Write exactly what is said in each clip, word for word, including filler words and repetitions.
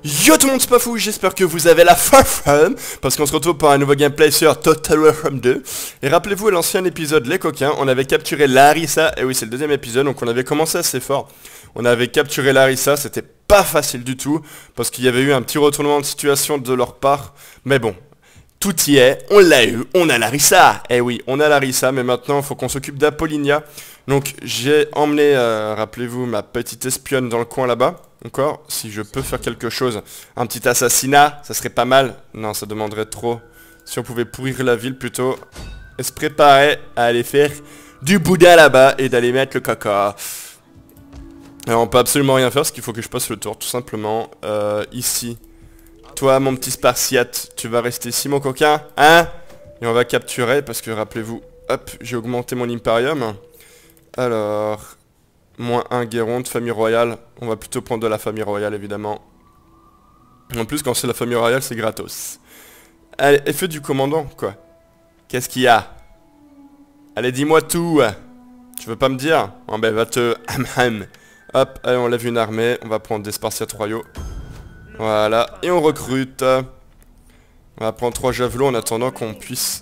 Yo tout le monde, c'est pas fou, j'espère que vous avez la fun, parce qu'on se retrouve pour un nouveau gameplay sur Total War deux. Et rappelez-vous, à l'ancien épisode, les coquins, on avait capturé Larissa, et oui c'est le deuxième épisode, donc on avait commencé assez fort. On avait capturé Larissa, c'était pas facile du tout, parce qu'il y avait eu un petit retournement de situation de leur part, mais bon. Tout y est, on l'a eu, on a Larissa. Eh oui, on a Larissa, mais maintenant il faut qu'on s'occupe d'Apollinia. Donc j'ai emmené, euh, rappelez-vous, ma petite espionne dans le coin là-bas. Encore, si je peux faire quelque chose. Un petit assassinat, ça serait pas mal. Non, ça demanderait trop. Si on pouvait pourrir la ville plutôt. Et se préparer à aller faire du boudin là-bas et d'aller mettre le caca. Alors on peut absolument rien faire, parce qu'il faut que je passe le tour, tout simplement. Euh, ici. Toi, mon petit spartiate, tu vas rester ici, mon coquin, hein? Et on va capturer, parce que, rappelez-vous, hop, j'ai augmenté mon Imperium. Alors, moins un guéron de famille royale. On va plutôt prendre de la famille royale, évidemment. En plus, quand c'est la famille royale, c'est gratos. Allez, effet du commandant, quoi. Qu'est-ce qu'il y a? Allez, dis-moi tout. Tu veux pas me dire? Oh, ben, va te... Hop, allez, on lève une armée. On va prendre des spartiates royaux. Voilà, et on recrute. On va prendre trois javelots en attendant qu'on puisse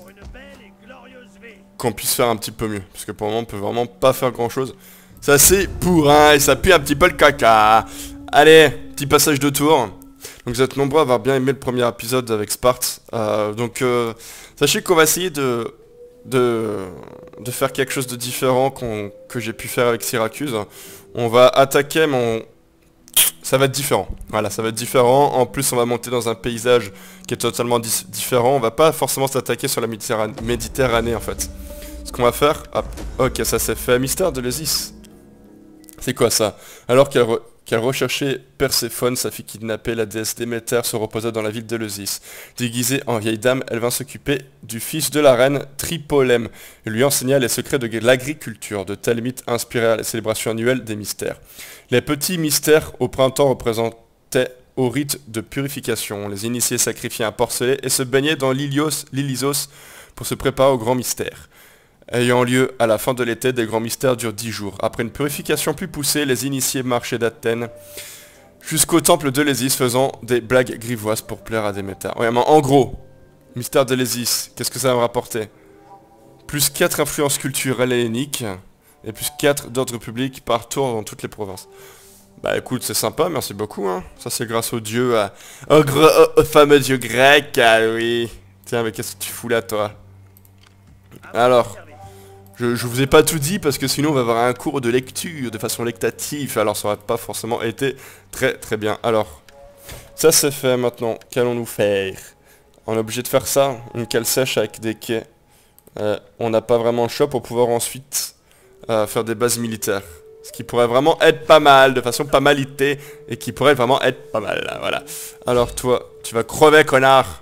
qu'on puisse faire un petit peu mieux. Parce que pour le moment on peut vraiment pas faire grand chose. Ça c'est pourrin et ça pue un petit peu le caca. Allez, petit passage de tour. Donc vous êtes nombreux à avoir bien aimé le premier épisode avec Sparte. euh, Donc euh, sachez qu'on va essayer de, de, de faire quelque chose de différent qu'on que j'ai pu faire avec Syracuse. On va attaquer mon... Ça va être différent, voilà, ça va être différent. En plus on va monter dans un paysage qui est totalement di différent. On va pas forcément s'attaquer sur la Méditerranée, Méditerranée en fait. Ce qu'on va faire, hop, ok, ça c'est fait. Mystère de l'Eusis. C'est quoi ça? Alors qu'elle re qu'elle recherchait Perséphone, sa fille kidnappée, la déesse Déméter se reposa dans la ville d'Eleusis. Déguisée en vieille dame, elle vint s'occuper du fils de la reine, Tripolème, et lui enseigna les secrets de l'agriculture. De tels mythes inspirèrent la célébration annuelle des mystères. Les petits mystères au printemps représentaient au rite de purification. Les initiés sacrifiaient un porcelet et se baignaient dans l'Ilysos pour se préparer au grand mystère. Ayant lieu à la fin de l'été, des grands mystères durent dix jours. Après une purification plus poussée, les initiés marchaient d'Athènes jusqu'au temple d'Eleusis, faisant des blagues grivoises pour plaire à Déméter. Ouais, mais en gros, mystère d'Eleusis, qu'est-ce que ça va me rapporter? Plus quatre influences culturelles helléniques et plus quatre d'ordre public par tour dans toutes les provinces. Bah écoute, c'est sympa, merci beaucoup, hein. Ça c'est grâce au dieu, à... au, gros, au, au fameux dieu grec, ah oui. Tiens, mais qu'est-ce que tu fous là, toi? Alors... Je, je vous ai pas tout dit parce que sinon on va avoir un cours de lecture de façon lectative, alors ça aurait pas forcément été très très bien. Alors, ça c'est fait maintenant, qu'allons-nous faire? On est obligé de faire ça, une cale sèche avec des quais. Euh, on n'a pas vraiment le choix pour pouvoir ensuite euh, faire des bases militaires. Ce qui pourrait vraiment être pas mal, de façon pas malité, et qui pourrait vraiment être pas mal, là, voilà. Alors toi, tu vas crever, connard.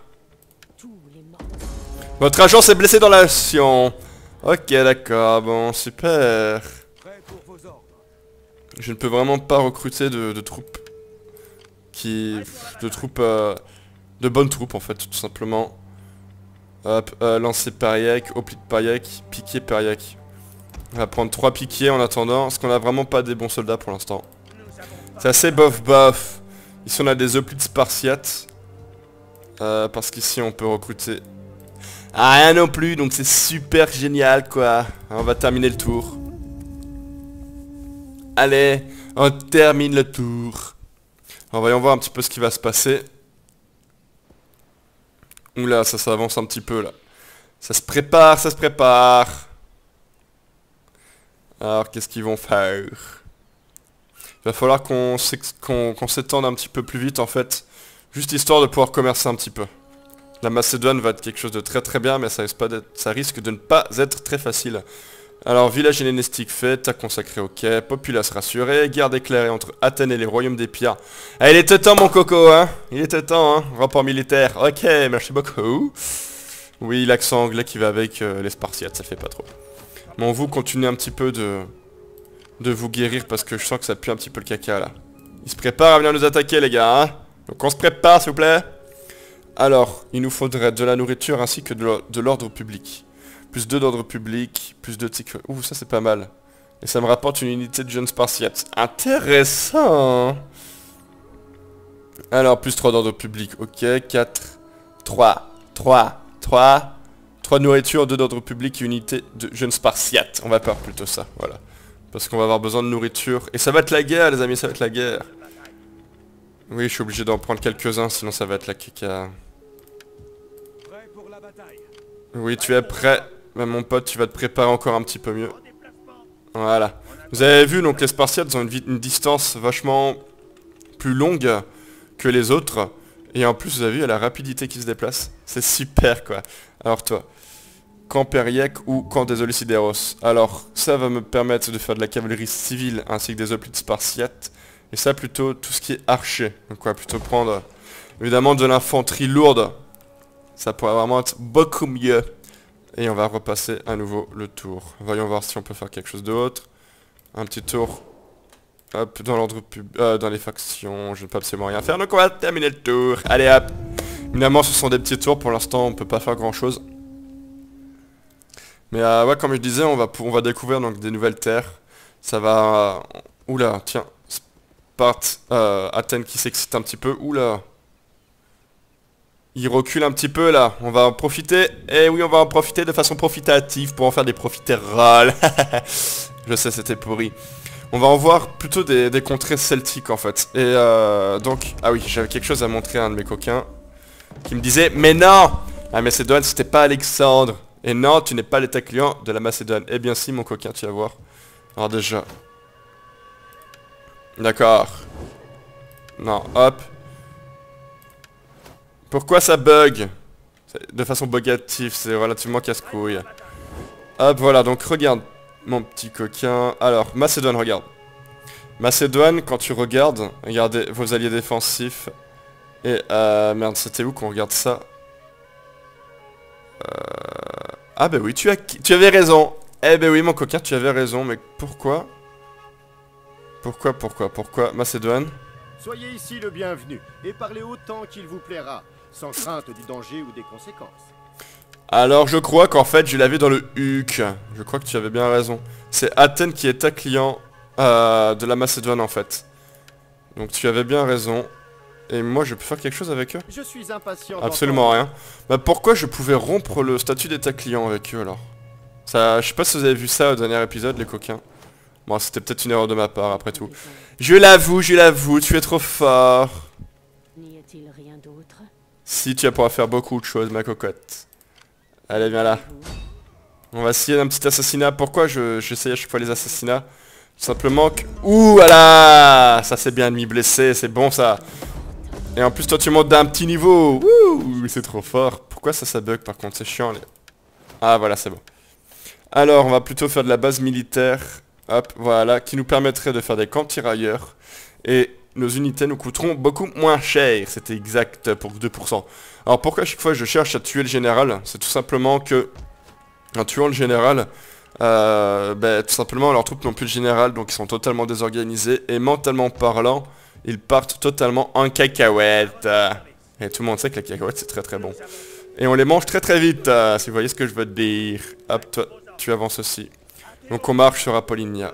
Votre agent s'est blessé dans l'action. Ok, d'accord, bon, super. Je ne peux vraiment pas recruter de, de troupes qui... de troupes... Euh, de bonnes troupes, en fait, tout simplement. Hop, euh, lancer Pariac, Hoplite Pariac, piquer Pariac. On va prendre trois piquets en attendant, parce qu'on n'a vraiment pas des bons soldats pour l'instant. C'est assez bof bof. Ici on a des Hoplites Spartiates. Euh, parce qu'ici on peut recruter... Ah, rien non plus, donc c'est super génial quoi. On va terminer le tour. Allez, on termine le tour. Alors, voyons voir un petit peu ce qui va se passer. Oula, ça s'avance un petit peu là. Ça se prépare, ça se prépare. Alors, qu'est-ce qu'ils vont faire? Il va falloir qu'on qu'on qu'on s'étende un petit peu plus vite en fait. Juste histoire de pouvoir commercer un petit peu. La Macédoine va être quelque chose de très très bien, mais ça risque, pas ça risque de ne pas être très facile. Alors, village hellénistique fait, t'as consacré au quai, populace rassurée, guerre déclarée entre Athènes et les royaumes des Piens. Ah, il était temps mon coco, hein. Il était temps, hein. Rapport militaire. Ok, merci beaucoup. Oui, l'accent anglais qui va avec euh, les Spartiates, ça fait pas trop. Bon, vous continuez un petit peu de... de vous guérir, parce que je sens que ça pue un petit peu le caca, là. Ils se préparent à venir nous attaquer, les gars, hein. Donc on se prépare, s'il vous plaît. Alors, il nous faudrait de la nourriture ainsi que de l'ordre public. Plus deux d'ordre public, plus deux de sécurité. Ouh, ça c'est pas mal. Et ça me rapporte une unité de jeunes spartiates. Intéressant. Alors, plus trois d'ordre public. Ok, quatre, trois, trois, trois. trois de nourriture, deux d'ordre public et unité de jeunes spartiates. On va faire plutôt ça, voilà. Parce qu'on va avoir besoin de nourriture. Et ça va être la guerre, les amis, ça va être la guerre. Oui, je suis obligé d'en prendre quelques-uns, sinon ça va être la caca. Oui, tu es prêt. Mais mon pote, tu vas te préparer encore un petit peu mieux. Voilà. Vous avez vu, donc les Spartiates ont une, une distance vachement plus longue que les autres. Et en plus, vous avez vu, il y a la rapidité qui se déplace. C'est super, quoi. Alors toi, camp Périac ou camp des Olicideros. Alors, ça va me permettre de faire de la cavalerie civile ainsi que des hoplites spartiates. Et ça, plutôt tout ce qui est archer. Donc, on va plutôt prendre, évidemment, de l'infanterie lourde. Ça pourrait vraiment être beaucoup mieux. Et on va repasser à nouveau le tour. Voyons voir si on peut faire quelque chose d'autre. Un petit tour. Hop, dans l'ordre pub... Euh, dans les factions, je ne peux absolument rien faire. Donc on va terminer le tour. Allez hop. Évidemment, ce sont des petits tours. Pour l'instant, on peut pas faire grand chose. Mais euh, ouais, comme je disais, on va, on va découvrir donc des nouvelles terres. Ça va... Euh... Oula, tiens. Sparte, euh, Athènes qui s'excite un petit peu. Oula. Il recule un petit peu là, on va en profiter, et oui on va en profiter de façon profitative pour en faire des profiteroles. Je sais, c'était pourri. On va en voir plutôt des, des contrées celtiques en fait. Et euh, donc, ah oui, j'avais quelque chose à montrer à un de mes coquins qui me disait, mais non, la Macédoine c'était pas Alexandre. Et non, tu n'es pas l'état client de la Macédoine. Eh bien si mon coquin, tu vas voir. Alors déjà. D'accord. Non, hop. Pourquoi ça bug? De façon bugative, c'est relativement casse-couille. Hop, voilà, donc regarde, mon petit coquin. Alors, Macédoine, regarde. Macédoine, quand tu regardes, regardez vos alliés défensifs. Et, euh, merde, c'était où qu'on regarde ça? euh... Ah bah oui, tu, as... tu avais raison. Eh ben oui, mon coquin, tu avais raison, mais pourquoi? Pourquoi, pourquoi, pourquoi Macédoine? Soyez ici le bienvenu, et parlez autant qu'il vous plaira, sans crainte du danger ou des conséquences. Alors je crois qu'en fait je l'avais dans le H U C. Je crois que tu avais bien raison. C'est Athènes qui est ta client euh, de la Macédoine en fait. Donc tu avais bien raison. Et moi je peux faire quelque chose avec eux? Je suis impatient. Absolument rien. Bah pourquoi je pouvais rompre le statut d'état client avec eux alors? Ça, je sais pas si vous avez vu ça au dernier épisode les coquins. Bon c'était peut-être une erreur de ma part après tout. Je l'avoue, je l'avoue, tu es trop fort. N'y a-t-il rien d'autre? Si, tu vas pouvoir faire beaucoup de choses, ma cocotte. Allez, viens là. On va essayer un petit assassinat. Pourquoi je j'essaye à chaque fois les assassinats? Tout simplement que... Ouh, voilà. Ça, c'est bien ennemi blessé, c'est bon, ça. Et en plus, toi, tu montes d'un petit niveau. Ouh, c'est trop fort. Pourquoi ça, ça bug, par contre? C'est chiant, les... Ah, voilà, c'est bon. Alors, on va plutôt faire de la base militaire. Hop, voilà, qui nous permettrait de faire des camps tirailleurs. Et nos unités nous coûteront beaucoup moins cher. C'était exact pour deux pour cent. Alors pourquoi à chaque fois je cherche à tuer le général? C'est tout simplement que, en tuant le général, euh, ben, tout simplement leurs troupes n'ont plus le général, donc ils sont totalement désorganisés. Et mentalement parlant, ils partent totalement en cacahuète. Et tout le monde sait que la cacahuète c'est très très bon. Et on les mange très très vite, euh, si vous voyez ce que je veux te dire. Hop, toi, tu avances aussi. Donc on marche sur Apollinia.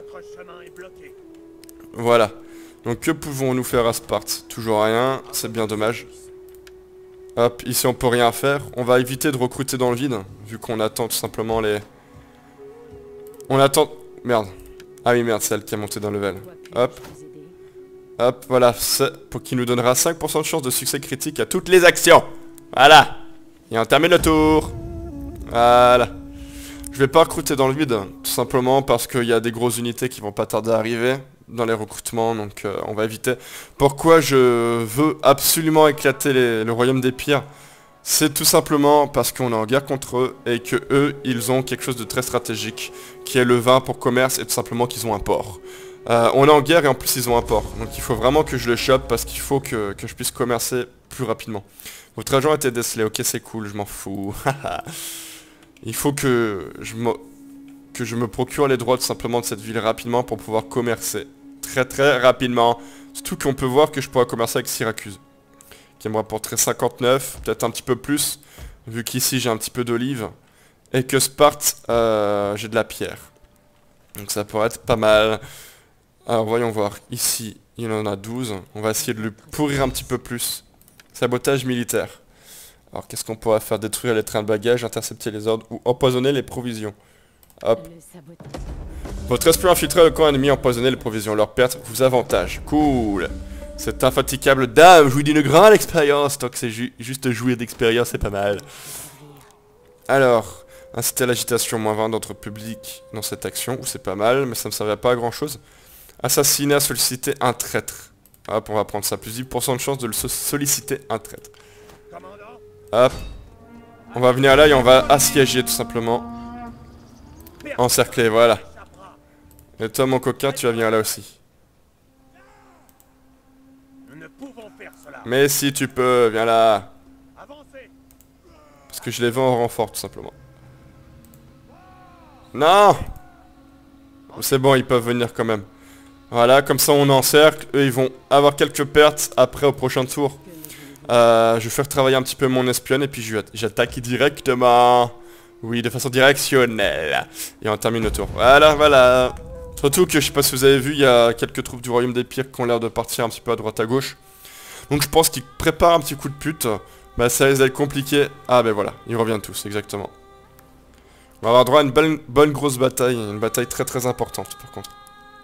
Voilà. Donc que pouvons-nous faire à Sparte? Toujours rien, c'est bien dommage. Hop, ici on peut rien faire. On va éviter de recruter dans le vide, vu qu'on attend tout simplement les... On attend... Merde. Ah oui merde, c'est elle qui a monté d'un level. Hop. Hop, voilà, c'est pour qui nous donnera cinq pour cent de chance de succès critique à toutes les actions. Voilà. Et on termine le tour. Voilà. Je vais pas recruter dans le vide, tout simplement parce qu'il y a des grosses unités qui vont pas tarder à arriver dans les recrutements, donc euh, on va éviter. Pourquoi je veux absolument éclater les, le royaume des pires? C'est tout simplement parce qu'on est en guerre contre eux et que eux, ils ont quelque chose de très stratégique, qui est le vin pour commerce et tout simplement qu'ils ont un port. Euh, on est en guerre et en plus ils ont un port, donc il faut vraiment que je le chope parce qu'il faut que, que je puisse commercer plus rapidement. Votre agent a été décelé, ok c'est cool, je m'en fous. Il faut que je, me, que je me procure les droits tout simplement de cette ville rapidement pour pouvoir commercer. Très très rapidement. Surtout qu'on peut voir que je pourrais commercer avec Syracuse. Qui me rapporterait cinquante-neuf, peut-être un petit peu plus. Vu qu'ici j'ai un petit peu d'olive. Et que Sparte, euh, j'ai de la pierre. Donc ça pourrait être pas mal. Alors voyons voir. Ici, Il en a douze. On va essayer de le pourrir un petit peu plus. Sabotage militaire. Alors qu'est-ce qu'on pourra faire? Détruire les trains de bagages, intercepter les ordres ou empoisonner les provisions. Hop. Votre espion infiltré le camp ennemi, empoisonner les provisions. Leur perte vous avantage. Cool. Cette infatigable dame jouit d'une grande expérience. Tant que c'est ju juste jouir d'expérience, c'est pas mal. Alors, inciter à l'agitation, moins vingt d'entre public dans cette action. Ou c'est pas mal, mais ça ne servait pas à grand chose. Assassinat, solliciter un traître. Hop, on va prendre ça. Plus dix pour cent de chance de le so solliciter un traître. Hop. On va venir là et on va assiéger tout simplement. Encercler, voilà. Et toi mon coquin, tu vas venir là aussi. Mais si tu peux, viens là. Parce que je les veux en renfort tout simplement. Non. C'est bon, ils peuvent venir quand même. Voilà, comme ça on encercle. Eux ils vont avoir quelques pertes après au prochain tour. Euh, je vais faire travailler un petit peu mon espionne et puis j'attaque directement. Oui, de façon directionnelle. Et on termine le tour. Voilà, voilà. Surtout que je sais pas si vous avez vu, il y a quelques troupes du royaume des pires qui ont l'air de partir un petit peu à droite à gauche. Donc je pense qu'ils préparent un petit coup de pute. Bah ça risque d'être compliqué. Ah ben voilà, ils reviennent tous, exactement. On va avoir droit à une bonne, bonne grosse bataille. Une bataille très très importante par contre.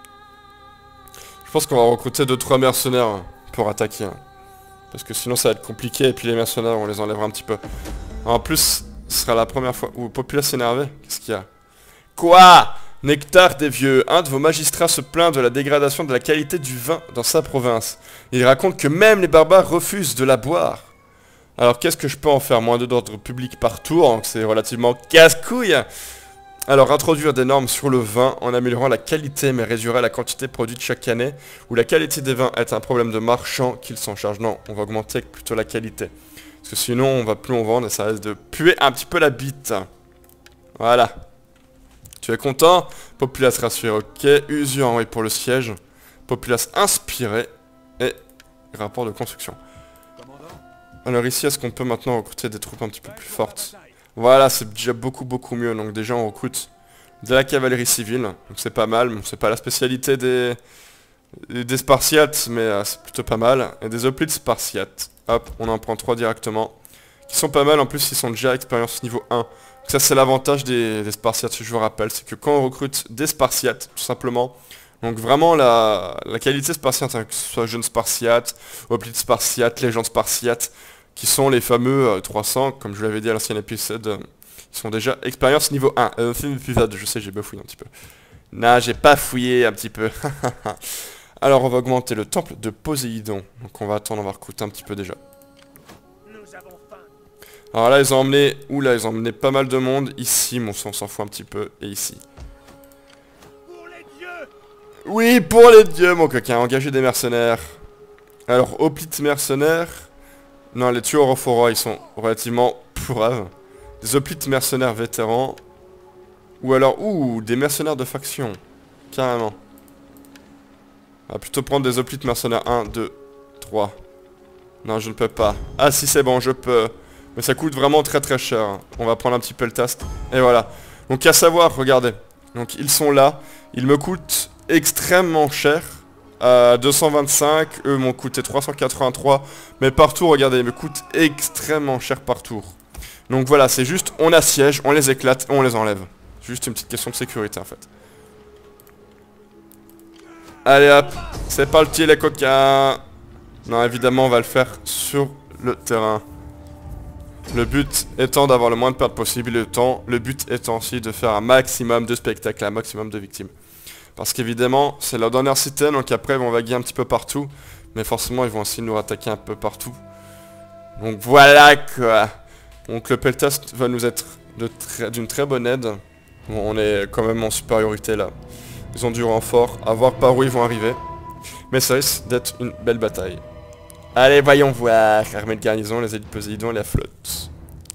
Je pense qu'on va recruter deux trois mercenaires pour attaquer. Parce que sinon ça va être compliqué et puis les mercenaires on les enlèvera un petit peu. En plus, ce sera la première fois où Populace s'est énervé. Qu'est-ce qu'il y a? Quoi? Nectar des vieux, un de vos magistrats se plaint de la dégradation de la qualité du vin dans sa province. Il raconte que même les barbares refusent de la boire. Alors qu'est-ce que je peux en faire? Moins de d'ordre public par tour, donc c'est relativement casse-couille. Alors introduire des normes sur le vin en améliorant la qualité mais réduire la quantité produite chaque année. Ou la qualité des vins est un problème de marchand qu'il s'en charge. Non, on va augmenter plutôt la qualité. Parce que sinon on va plus en vendre et ça risque de puer un petit peu la bite. Voilà. Tu es content? Populace rassuré, ok. Usure, oui, pour le siège. Populace inspiré. Et rapport de construction. Alors ici, est-ce qu'on peut maintenant recruter des troupes un petit peu plus fortes? Voilà, c'est déjà beaucoup beaucoup mieux. Donc déjà, on recrute de la cavalerie civile. Donc c'est pas mal. Bon, c'est pas la spécialité des, des Spartiates, mais euh, c'est plutôt pas mal. Et des hoplites Spartiates. Hop, on en prend trois directement. Qui sont pas mal, en plus, ils sont déjà à expérience niveau un. Donc ça c'est l'avantage des, des Spartiates, je vous rappelle, c'est que quand on recrute des Spartiates, tout simplement, donc vraiment la, la qualité Spartiate, hein, que ce soit jeune Spartiate, Hoplite Spartiate, légende Spartiate, qui sont les fameux euh, trois cents, comme je vous l'avais dit à l'ancien épisode, euh, ils sont déjà expérience niveau un. Euh, épisode, je sais, j'ai bafouillé un petit peu. Non, j'ai pas fouillé un petit peu. Alors on va augmenter le temple de Poséidon, donc on va attendre, on va recruter un petit peu déjà. Alors là ils ont emmené, oula ils ont emmené pas mal de monde, ici mon sang s'en fout un petit peu, et ici. Pour les dieux. Oui pour les dieux mon coquin, engager des mercenaires. Alors hoplites mercenaires, non les tueurs au foroid ils sont relativement pourraves. Des hoplites mercenaires vétérans, ou alors, ouh, des mercenaires de faction, carrément. On va plutôt prendre des hoplites mercenaires, un, deux, trois. Non je ne peux pas, ah si c'est bon je peux. Mais ça coûte vraiment très très cher. On va prendre un petit peu le test. Et voilà. Donc à savoir, regardez. Donc ils sont là. Ils me coûtent extrêmement cher. Euh, deux cent vingt-cinq. Eux m'ont coûté trois cent quatre-vingt-trois. Mais par tour, regardez, ils me coûtent extrêmement cher par tour. Donc voilà, c'est juste, on assiège, on les éclate et on les enlève. Juste une petite question de sécurité en fait. Allez hop. C'est parti les coquins. Non, évidemment, on va le faire sur le terrain. Le but étant d'avoir le moins de pertes possible, le temps, le but étant aussi de faire un maximum de spectacles, un maximum de victimes. Parce qu'évidemment, c'est leur dernière cité, donc après ils vont vaguer un petit peu partout. Mais forcément, ils vont aussi nous attaquer un peu partout. Donc voilà quoi. Donc le peltast va nous être d'une très bonne aide. Bon, on est quand même en supériorité là. Ils ont du renfort, à voir par où ils vont arriver. Mais ça risque d'être une belle bataille. Allez, voyons voir. Armée de garnison, les élites Poséidon et la flotte.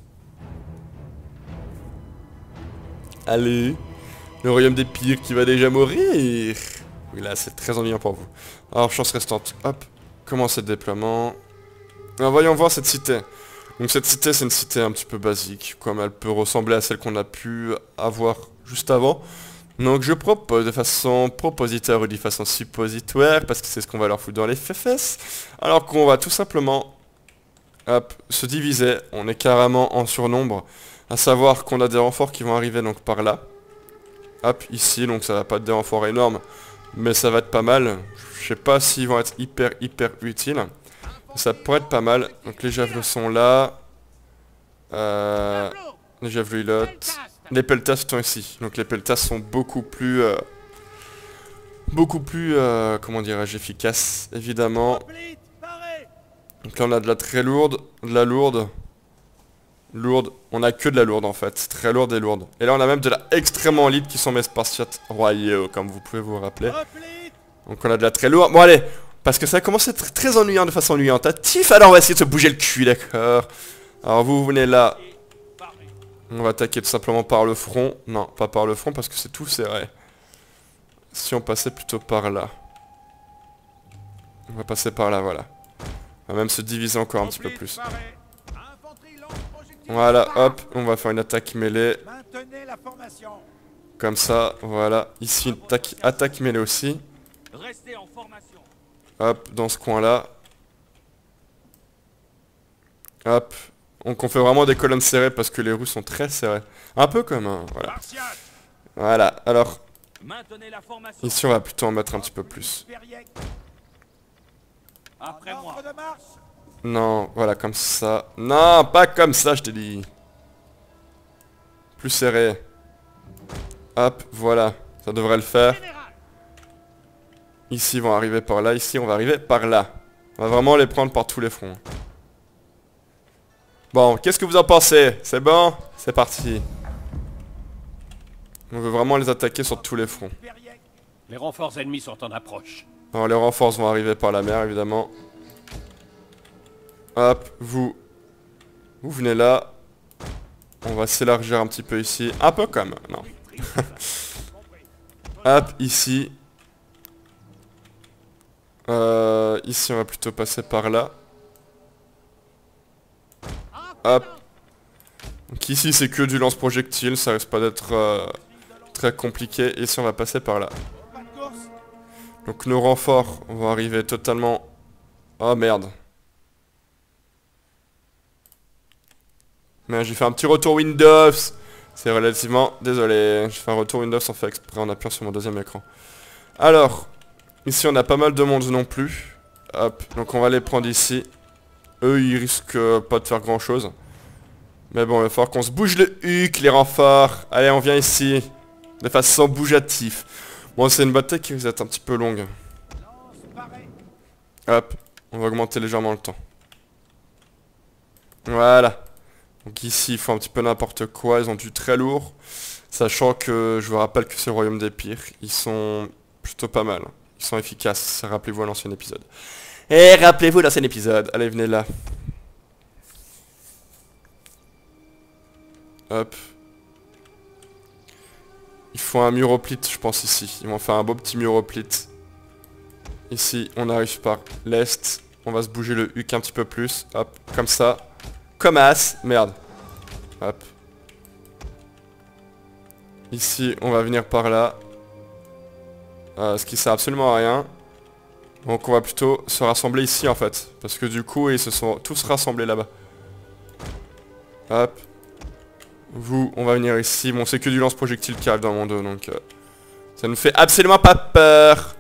Allez. Le royaume des pires qui va déjà mourir. Oui, là, c'est très ennuyant pour vous. Alors, chance restante. Hop. Commencer le déploiement. Alors, voyons voir cette cité. Donc, cette cité, c'est une cité un petit peu basique. Comme elle peut ressembler à celle qu'on a pu avoir juste avant. Donc je propose de façon propositoire ou de façon suppositoire, parce que c'est ce qu'on va leur foutre dans les fesses, alors qu'on va tout simplement hop, se diviser. On est carrément en surnombre, à savoir qu'on a des renforts qui vont arriver donc par là. Hop, ici, donc ça va pas être des renforts énormes, mais ça va être pas mal. Je sais pas s'ils vont être hyper hyper utiles. Ça pourrait être pas mal. Donc les javelots sont là. Euh, les javelots. Les peltas sont ici. Donc les peltas sont beaucoup plus... Euh, beaucoup plus... Euh, comment dirais-je, efficaces, évidemment. Donc là on a de la très lourde, de la lourde. Lourde. On a que de la lourde en fait. Très lourde et lourde. Et là on a même de la extrêmement libre qui sont mes spartiates royaux, comme vous pouvez vous rappeler. Donc on a de la très lourde. Bon allez, parce que ça a commencé à être très ennuyant de façon ennuyante. Tif, alors on va essayer de se bouger le cul, d'accord. Alors vous, vous venez là. On va attaquer tout simplement par le front. Non, pas par le front parce que c'est tout serré. Si on passait plutôt par là. On va passer par là, voilà. On va même se diviser encore un petit peu plus. Voilà, hop, on va faire une attaque mêlée. Comme ça, voilà. Ici, une attaque, attaque mêlée aussi. Hop, dans ce coin-là. Hop. Donc on fait vraiment des colonnes serrées parce que les roues sont très serrées. Un peu comme un... Voilà. Voilà, alors... Ici on va plutôt en mettre un petit peu plus. Non, voilà, comme ça. Non, pas comme ça, je t'ai dit. Plus serré. Hop, voilà. Ça devrait le faire. Ici, ils vont arriver par là. Ici, on va arriver par là. On va vraiment les prendre par tous les fronts. Bon, qu'est-ce que vous en pensez? C'est bon? C'est parti. On veut vraiment les attaquer sur tous les fronts. Les renforts ennemis sont en approche. Alors, les renforts vont arriver par la mer, évidemment. Hop, vous. Vous venez là. On va s'élargir un petit peu ici. Un peu comme... Non. Hop, ici. Euh, ici, on va plutôt passer par là. Hop. Donc ici, c'est que du lance-projectile. Ça risque pas d'être euh, très compliqué. Et ici, on va passer par là. Donc nos renforts vont arriver totalement... Oh merde. Mais j'ai fait un petit retour Windows. C'est relativement... Désolé. J'ai fait un retour Windows sans faire exprès en appuyant sur mon deuxième écran. Alors... Ici on a pas mal de monde non plus. Hop, donc on va les prendre ici. Eux ils risquent pas de faire grand chose. Mais bon, il va falloir qu'on se bouge le huc, les renforts. Allez, on vient ici. De façon bougeative. Bon, c'est une bataille qui risque d'être un petit peu longue. Hop, on va augmenter légèrement le temps. Voilà. Donc ici ils font un petit peu n'importe quoi, ils ont du très lourd. Sachant que je vous rappelle que c'est le royaume des pires. Ils sont plutôt pas mal. Ils sont efficaces, rappelez-vous à l'ancien épisode. Et rappelez-vous l'ancien épisode. Allez, venez là. Hop. Il faut un mur hoplite, je pense, ici. Ils vont faire un beau petit mur hoplite. Ici, on arrive par l'est. On va se bouger le huc un petit peu plus. Hop, comme ça. Comme as. Merde. Hop. Ici, on va venir par là. Euh, ce qui sert absolument à rien. Donc on va plutôt se rassembler ici en fait. Parce que du coup ils se sont tous rassemblés là-bas. Hop. Vous, on va venir ici. Bon, c'est que du lance-projectile qui arrive dans mon dos. Donc euh, ça ne fait absolument pas peur.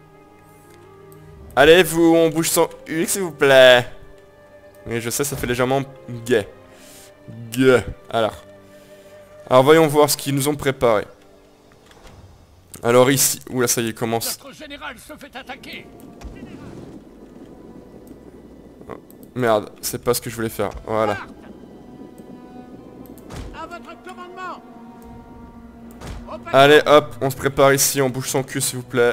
Allez vous, on bouge son huc s'il vous plaît. Oui, je sais, ça fait légèrement gay. Gay. Alors. Alors voyons voir ce qu'ils nous ont préparé. Alors ici, oula ça y est, commence. Notre général se fait attaquer. Oh, merde, c'est pas ce que je voulais faire, voilà. À votre commandement. Allez hop, on se prépare ici, on bouge son cul s'il vous plaît.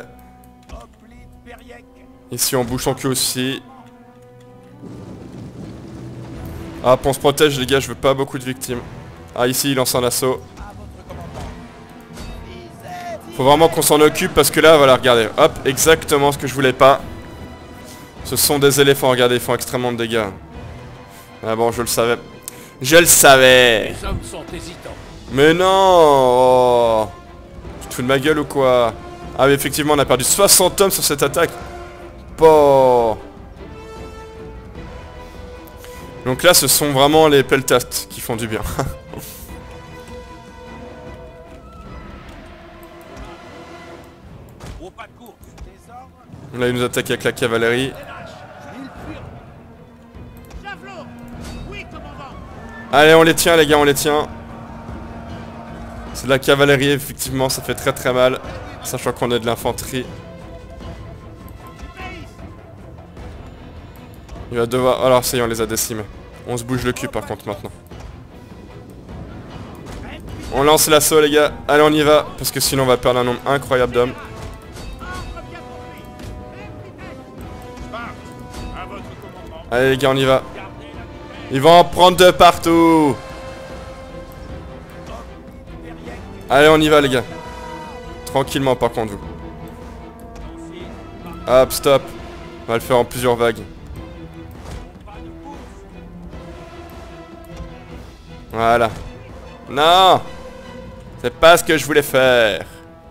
Ici on bouge son cul aussi. Hop, on se protège les gars, je veux pas beaucoup de victimes. Ah ici il lance un assaut. Faut vraiment qu'on s'en occupe parce que là, voilà, regardez. Hop, exactement ce que je voulais pas. Ce sont des éléphants, regardez, ils font extrêmement de dégâts. Ah bon, je le savais. Je le savais. Les hommes sont hésitants. Mais non oh. Tout de ma gueule ou quoi? Ah oui, effectivement, on a perdu soixante hommes sur cette attaque. Bon. Donc là, ce sont vraiment les peltasts qui font du bien. Là, ils nous attaquent avec la cavalerie. Allez, on les tient, les gars, on les tient. C'est de la cavalerie, effectivement, ça fait très très mal. Sachant qu'on est de l'infanterie. Il va devoir... Alors, ça y est, on les a décimés. On se bouge le cul, par contre, maintenant. On lance l'assaut, les gars. Allez, on y va. Parce que sinon, on va perdre un nombre incroyable d'hommes. Allez, les gars, on y va. Ils vont en prendre de partout. Allez, on y va, les gars. Tranquillement, par contre, vous. Hop, stop. On va le faire en plusieurs vagues. Voilà. Non! C'est pas ce que je voulais faire.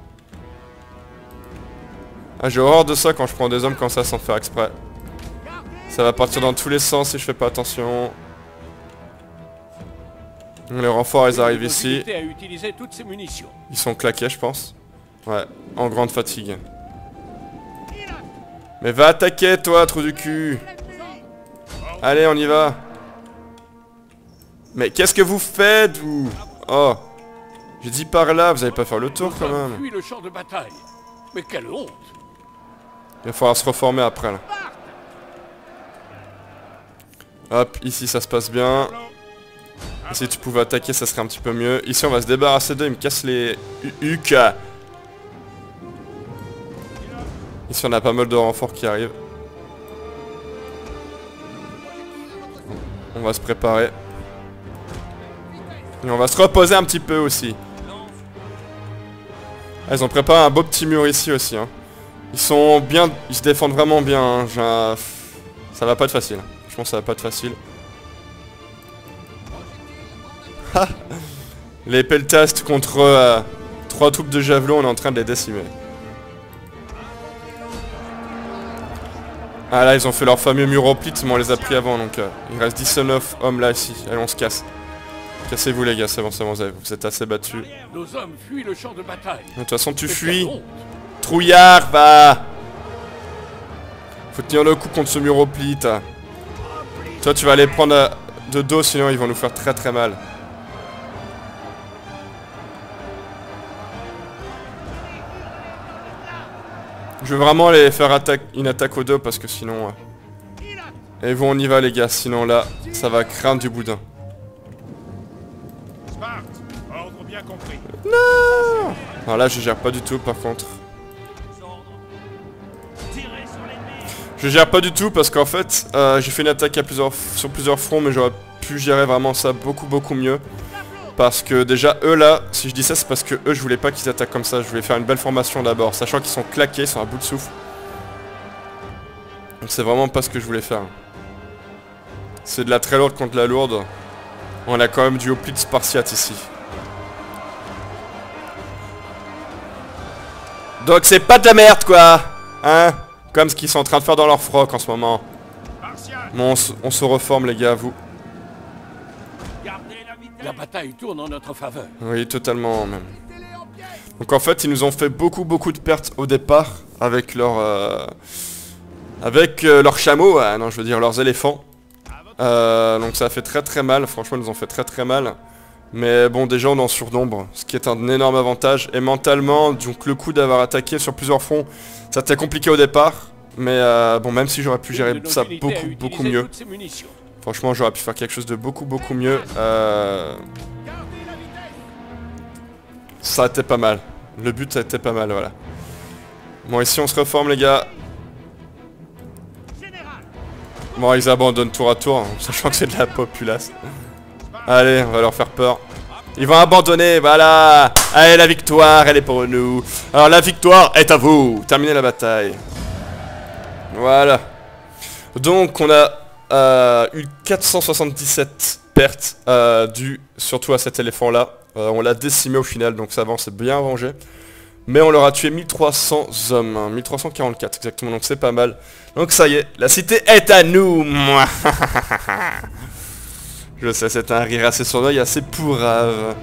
Ah, j'ai horreur de ça quand je prends des hommes comme ça sans faire exprès. Ça va partir dans tous les sens si je fais pas attention. Les renforts, ils arrivent ici. Ils sont claqués, je pense. Ouais, en grande fatigue. Mais va attaquer, toi, trou du cul. Allez, on y va. Mais qu'est-ce que vous faites, vous? Oh. J'ai dit par là, vous allez pas faire le tour, quand même. Le champ de bataille. Mais quelle honte. Il va falloir se reformer après, là. Hop, ici, ça se passe bien. Et si tu pouvais attaquer, ça serait un petit peu mieux. Ici, on va se débarrasser d'eux, ils me cassent les U K. Ici, on a pas mal de renforts qui arrivent. On va se préparer. Et on va se reposer un petit peu aussi. Ah, ils ont préparé un beau petit mur ici aussi. Hein. Ils sont bien... Ils se défendent vraiment bien. Hein. Ça va pas être facile. Je pense que ça va pas être facile. Les peltasts contre euh, trois troupes de javelots, on est en train de les décimer. Ah là, ils ont fait leur fameux mur au plit, mais on les a pris avant, donc euh, il reste dix-neuf hommes là, ici. Allez, on se casse. Cassez-vous les gars, c'est bon, c'est bon, vous êtes assez battus. Nos hommes fuient le champ de bataille. De toute façon, tu fuis. Trouillard, va. Faut tenir le coup contre ce mur au plit. Toi, tu vas les prendre à... de dos, sinon ils vont nous faire très très mal. Je veux vraiment les faire attaque, une attaque au dos parce que sinon... Euh... Et bon, on y va les gars, sinon là, ça va craindre du boudin. Non. Alors là, je gère pas du tout par contre. Je gère pas du tout parce qu'en fait, euh, j'ai fait une attaque à plusieurs, sur plusieurs fronts, mais j'aurais pu gérer vraiment ça beaucoup beaucoup mieux. Parce que déjà eux là, si je dis ça c'est parce que eux je voulais pas qu'ils attaquent comme ça, je voulais faire une belle formation d'abord, sachant qu'ils sont claqués, ils sont à bout de souffle. Donc c'est vraiment pas ce que je voulais faire. C'est de la très lourde contre la lourde. On a quand même du hoplite spartiate ici. Donc c'est pas de la merde quoi. Hein. Comme ce qu'ils sont en train de faire dans leur froc en ce moment. Bon, on, se, on se reforme les gars, vous. La bataille tourne en notre faveur. Oui, totalement même. Donc en fait, ils nous ont fait beaucoup beaucoup de pertes au départ avec leur euh, avec euh, leurs chameaux, euh, non, je veux dire leurs éléphants. Euh, donc ça a fait très très mal. Franchement, ils nous ont fait très très mal. Mais bon, déjà on est en surnombre, ce qui est un énorme avantage. Et mentalement, donc le coup d'avoir attaqué sur plusieurs fronts, ça a été compliqué au départ. Mais euh, bon, même si j'aurais pu gérer ça beaucoup beaucoup mieux. Franchement, j'aurais pu faire quelque chose de beaucoup beaucoup mieux. Euh... Ça a été pas mal. Le but, ça a été pas mal, voilà. Bon, ici, on se reforme, les gars. Bon, ils abandonnent tour à tour, hein, sachant que c'est de la populace. Allez, on va leur faire peur. Ils vont abandonner, voilà. Allez, la victoire, elle est pour nous. Alors, la victoire est à vous. Terminez la bataille. Voilà. Donc, on a... Euh, eu quatre cent soixante-dix-sept pertes euh, dues surtout à cet éléphant là. Euh, on l'a décimé au final, donc ça va, on s'est bien rangé. Mais on leur a tué mille trois cents hommes, hein, mille trois cent quarante-quatre exactement, donc c'est pas mal. Donc ça y est, la cité est à nous. Moi. Je sais, c'est un rire assez sournois et assez pourrave.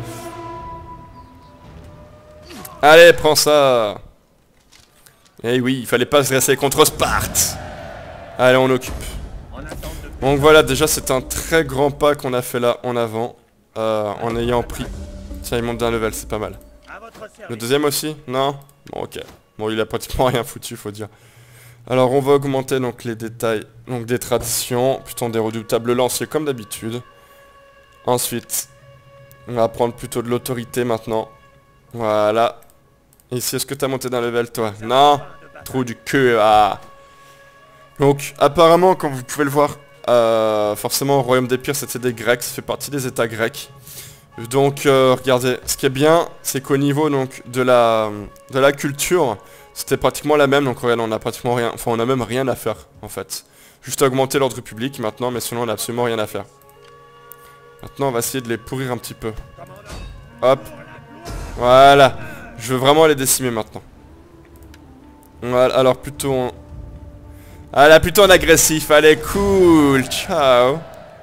Allez, prends ça. Eh oui, il fallait pas se dresser contre Sparte. Allez, on occupe. Donc voilà, déjà c'est un très grand pas qu'on a fait là en avant. Euh, en ayant pris... Tiens, il monte d'un level, c'est pas mal. Le deuxième aussi? Non? Bon, ok. Bon, il a pratiquement rien foutu, faut dire. Alors, on va augmenter donc les détails donc des traditions. Plutôt des redoutables lanciers comme d'habitude. Ensuite, on va prendre plutôt de l'autorité maintenant. Voilà. Ici, est-ce que t'as monté d'un level, toi? Non? Trou du cul, ah. Donc, apparemment, comme vous pouvez le voir, euh, forcément, au Royaume des Pires, c'était des Grecs. Ça fait partie des États grecs. Donc, euh, regardez, ce qui est bien, c'est qu'au niveau donc de la de la culture, c'était pratiquement la même. Donc, regardez, on a pratiquement rien, enfin, on a même rien à faire, en fait. Juste augmenter l'ordre public maintenant, mais sinon, on a absolument rien à faire. Maintenant, on va essayer de les pourrir un petit peu. Hop. Voilà. Je veux vraiment les décimer maintenant. Voilà, alors plutôt en... Ah là, plutôt en agressif. Allez, cool. Ciao.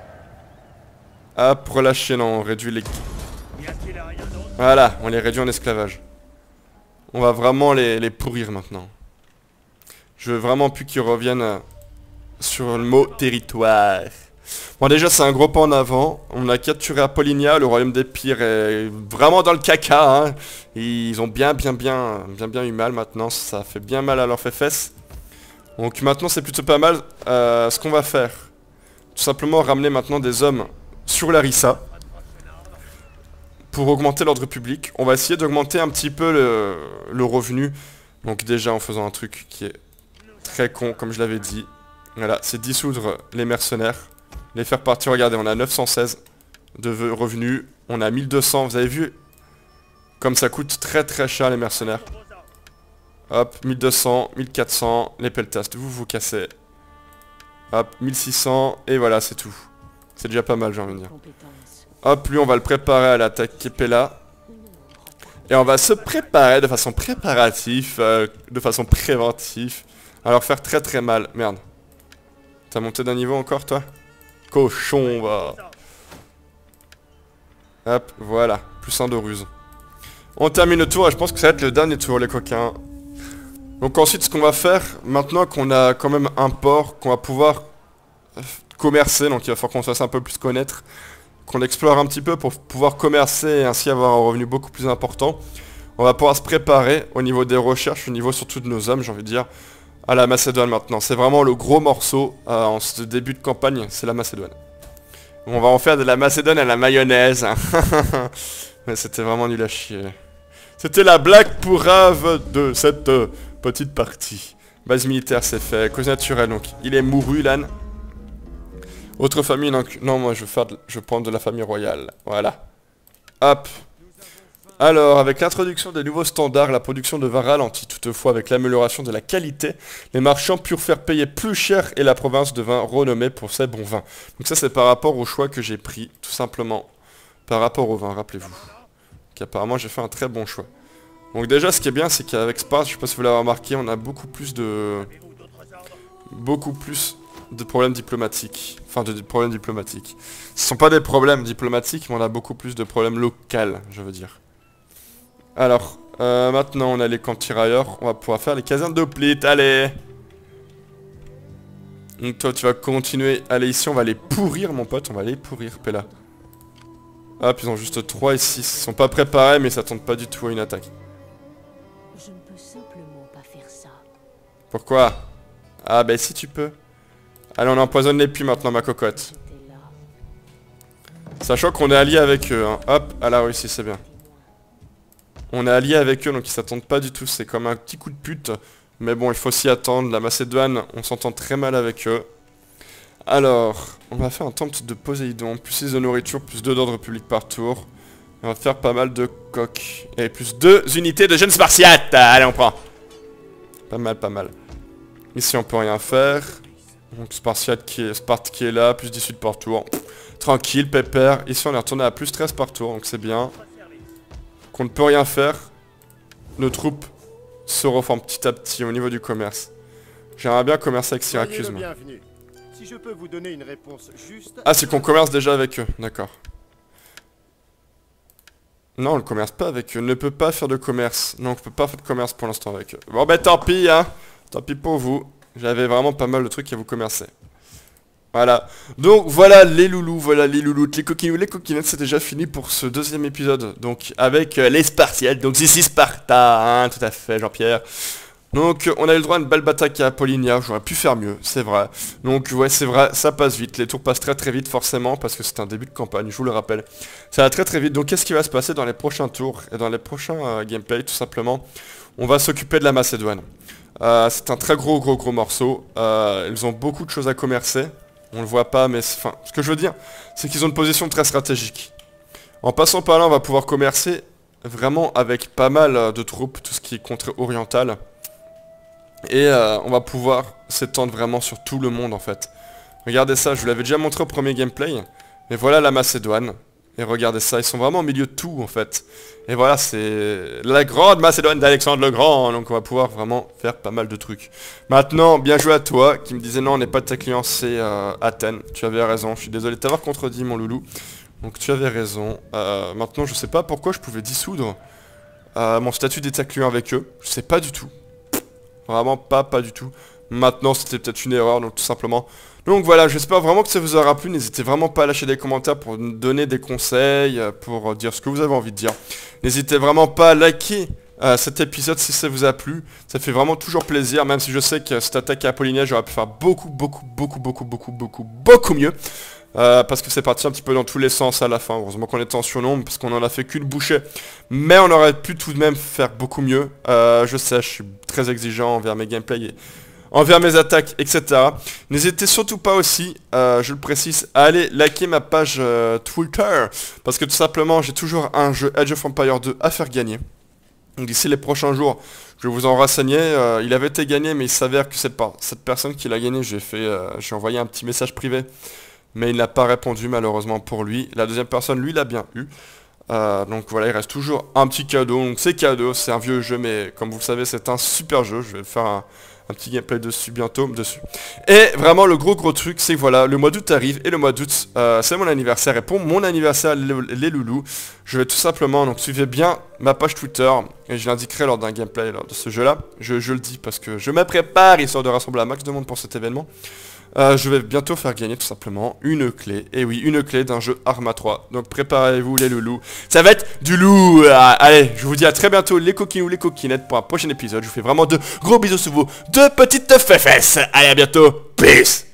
Hop, relâchez, non, on réduit les... Voilà, on les réduit en esclavage. On va vraiment les, les pourrir maintenant. Je veux vraiment plus qu'ils reviennent euh, sur le mot territoire. Bon, déjà, c'est un gros pas en avant. On a capturé Apollinia, le royaume des pires est vraiment dans le caca. Hein. Ils ont bien, bien, bien, bien, bien eu mal maintenant. Ça fait bien mal à leurs fesses. Donc maintenant, c'est plutôt pas mal. Euh, ce qu'on va faire, tout simplement ramener maintenant des hommes sur Larissa pour augmenter l'ordre public. On va essayer d'augmenter un petit peu le, le revenu. Donc déjà, en faisant un truc qui est très con, comme je l'avais dit. Voilà, c'est dissoudre les mercenaires. Les faire partir, regardez, on a neuf cent seize de revenus, on a mille deux cents, vous avez vu comme ça coûte très très cher les mercenaires. Hop, mille deux cents, mille quatre cents, les peltastes, vous vous cassez. Hop, mille six cents, et voilà, c'est tout. C'est déjà pas mal, j'ai envie de dire. Hop, lui on va le préparer à l'attaque Kepela. Et on va se préparer de façon préparative, euh, de façon préventive. Alors faire très très mal, merde. T'as monté d'un niveau encore toi? Cochon, va. Hop, voilà. Plus un de ruse. On termine le tour et je pense que ça va être le dernier tour, les coquins. Donc ensuite, ce qu'on va faire, maintenant qu'on a quand même un port, qu'on va pouvoir commercer, donc il va falloir qu'on se fasse un peu plus connaître, qu'on explore un petit peu pour pouvoir commercer et ainsi avoir un revenu beaucoup plus important. On va pouvoir se préparer au niveau des recherches, au niveau surtout de nos hommes, j'ai envie de dire, à la Macédoine maintenant. C'est vraiment le gros morceau euh, en ce début de campagne, c'est la Macédoine. On va en faire de la Macédoine à la mayonnaise. Mais c'était vraiment nul à chier. C'était la blague pourrave de cette euh, petite partie. Base militaire c'est fait, cause naturelle, donc il est mouru l'âne. Autre famille, donc non moi je veux faire de, je prends de la famille royale. Voilà. Hop. Alors, avec l'introduction des nouveaux standards, la production de vin ralentit. Toutefois, avec l'amélioration de la qualité, les marchands purent faire payer plus cher et la province devint renommée pour ses bons vins. Donc ça, c'est par rapport au choix que j'ai pris, tout simplement. Par rapport au vin, rappelez-vous. Qu'apparemment, j'ai fait un très bon choix. Donc déjà, ce qui est bien, c'est qu'avec Sparte, je sais pas si vous l'avez remarqué, on a beaucoup plus de... Beaucoup plus de problèmes diplomatiques. Enfin, de, de problèmes diplomatiques. Ce ne sont pas des problèmes diplomatiques, mais on a beaucoup plus de problèmes locaux, je veux dire. Alors, euh, maintenant on a les camps de tirailleurs, on va pouvoir faire les casernes d'Hoplite, allez. Donc toi tu vas continuer, allez ici on va les pourrir mon pote, on va les pourrir, Pella. Hop, ils ont juste trois et six, ils sont pas préparés mais ça tente pas du tout à une attaque. Je ne peux simplement pas faire ça. Pourquoi? Ah bah si tu peux. Allez on empoisonne les puits maintenant ma cocotte. Sachant qu'on est allié avec eux, hein. Hop, à la Russie c'est bien. On est allié avec eux donc ils s'attendent pas du tout, c'est comme un petit coup de pute. Mais bon il faut s'y attendre, la Macédoine on s'entend très mal avec eux. Alors, on va faire un temple de Poséidon, plus six de nourriture, plus deux d'ordre public par tour. On va faire pas mal de coques. Et plus deux unités de jeunes spartiates. Allez on prend. Pas mal, pas mal. Ici on peut rien faire. Donc Spartiate qui est, Sparte qui est là, plus dix-huit par tour. Tranquille, pépère. Ici on est retourné à plus treize par tour, donc c'est bien. Qu'on ne peut rien faire. nos troupes se reforment petit à petit au niveau du commerce. J'aimerais bien commercer avec Syracuse. Soyez le moi. bienvenu. Si je peux vous donner une réponse juste... Ah, c'est qu'on commerce déjà avec eux, d'accord. Non, on ne commerce pas avec eux, on ne peut pas faire de commerce. Non, on peut pas faire de commerce pour l'instant avec eux. Bon bah tant pis, hein. Tant pis pour vous. J'avais vraiment pas mal de trucs à vous commercer. Voilà. Donc voilà les loulous, voilà les loulous, les coquinous, les coquinettes, c'est déjà fini pour ce deuxième épisode. Donc avec euh, les Spartiates, donc ici Sparta, hein, tout à fait Jean-Pierre. Donc on a eu le droit à une belle bataille à Apollinia, j'aurais pu faire mieux, c'est vrai. Donc ouais c'est vrai, ça passe vite, les tours passent très très vite forcément parce que c'est un début de campagne, je vous le rappelle. Ça va très très vite, donc qu'est-ce qui va se passer dans les prochains tours et dans les prochains euh, gameplay tout simplement? On va s'occuper de la Macédoine. Euh, c'est un très gros gros gros morceau, euh, ils ont beaucoup de choses à commercer, on le voit pas mais enfin, ce que je veux dire c'est qu'ils ont une position très stratégique. En passant par là on va pouvoir commercer vraiment avec pas mal de troupes, tout ce qui est contrée orientale. Et euh, on va pouvoir s'étendre vraiment sur tout le monde en fait. Regardez ça, je vous l'avais déjà montré au premier gameplay. Mais voilà la Macédoine. Et regardez ça, ils sont vraiment au milieu de tout en fait. Et voilà, c'est la grande Macédoine d'Alexandre le Grand. Donc on va pouvoir vraiment faire pas mal de trucs. Maintenant, bien joué à toi qui me disait non, on n'est pas de ta client, c'est euh, Athènes. Tu avais raison, je suis désolé de t'avoir contredit mon loulou. Donc tu avais raison. Euh, maintenant, je sais pas pourquoi je pouvais dissoudre euh, mon statut d'état client avec eux. Je sais pas du tout. Vraiment pas, pas du tout. Maintenant, c'était peut-être une erreur, donc tout simplement. Donc voilà, j'espère vraiment que ça vous aura plu. N'hésitez vraiment pas à lâcher des commentaires pour nous donner des conseils, pour dire ce que vous avez envie de dire. N'hésitez vraiment pas à liker euh, cet épisode si ça vous a plu. Ça fait vraiment toujours plaisir, même si je sais que cette attaque à Apollinia, j'aurais pu faire beaucoup, beaucoup, beaucoup, beaucoup, beaucoup, beaucoup, beaucoup mieux. Euh, parce que c'est parti un petit peu dans tous les sens à la fin. Heureusement qu'on était en surnombre parce qu'on en a fait qu'une bouchée. Mais on aurait pu tout de même faire beaucoup mieux. Euh, je sais, je suis très exigeant envers mes gameplays et envers mes attaques, et cetera. N'hésitez surtout pas aussi, euh, je le précise, à aller liker ma page euh, Twitter. Parce que tout simplement, j'ai toujours un jeu Age of Empires deux à faire gagner. Donc d'ici les prochains jours, je vais vous en renseigner. Euh, il avait été gagné, mais il s'avère que cette, cette personne qui l'a gagné, j'ai fait, euh, j'ai envoyé un petit message privé. Mais il n'a pas répondu malheureusement pour lui. La deuxième personne, lui, l'a bien eu. Euh, donc voilà, il reste toujours un petit cadeau. Donc c'est cadeau, c'est un vieux jeu, mais comme vous le savez, c'est un super jeu. Je vais faire un, un petit gameplay dessus bientôt. dessus. Et vraiment, le gros gros truc, c'est que voilà, le mois d'août arrive. Et le mois d'août, euh, c'est mon anniversaire. Et pour mon anniversaire, les, les loulous, je vais tout simplement, donc suivez bien ma page Twitter. Et je l'indiquerai lors d'un gameplay lors de ce jeu-là. Je, je le dis parce que je me prépare, histoire de rassembler un max de monde pour cet événement. Euh, je vais bientôt faire gagner tout simplement une clé, et oui, une clé d'un jeu Arma trois. Donc préparez-vous les loulous, ça va être du loup. Ah, allez, je vous dis à très bientôt les coquinous, les coquinettes pour un prochain épisode. Je vous fais vraiment de gros bisous sur vos deux petites fesses. Allez, à bientôt, peace.